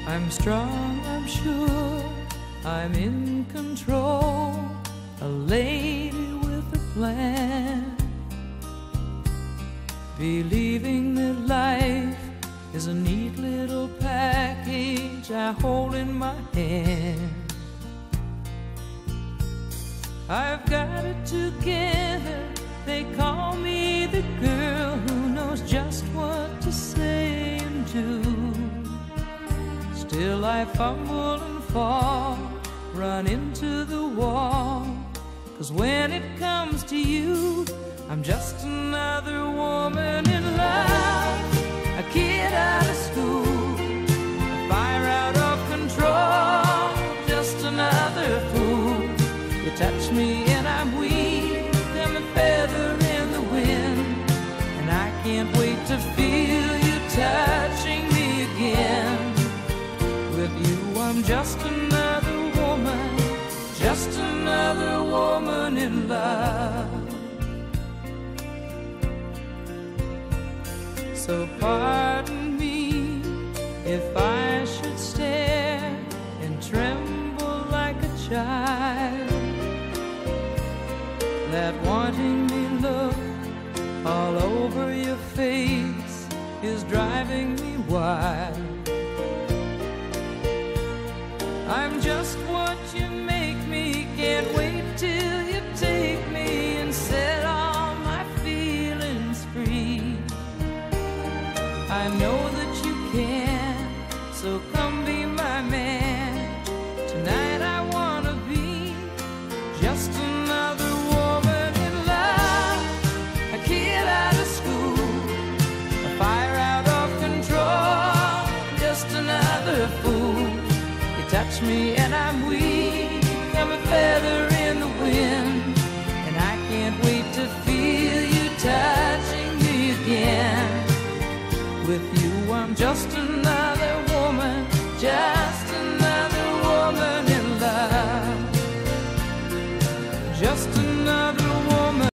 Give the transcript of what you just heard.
I'm strong, I'm sure, I'm in control, a lady with a plan, believing that life is a neat little package I hold in my hand. I've got it together, they call me the girl who knows just what to say and do. Still I fumble and fall, run into the wall, 'cause when it comes to you, I'm just another woman in love, a kid out of school, a fire out of control, just another fool. You touch me and I'm weak, I'm a feather in the wind, and I can't wait to feel you touching me again. With you I'm just another woman, just another woman in love. So pardon me if I should stare and tremble like a child, that wanting me look all over your face is driving me wild. I'm just what you make me, can't wait till you take me and set all my feelings free. I know that you can, so come be my man. Tonight I wanna be just another woman in love, a kid out of school, a fire out of control, just another fool. You touch me and I'm weak,